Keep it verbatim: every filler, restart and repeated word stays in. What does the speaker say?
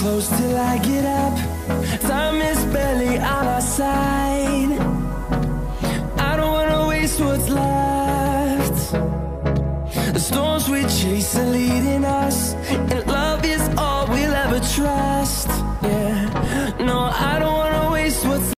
close till I get up. Time is barely on our side. I don't wanna waste what's left. The storms we chase are leading us, and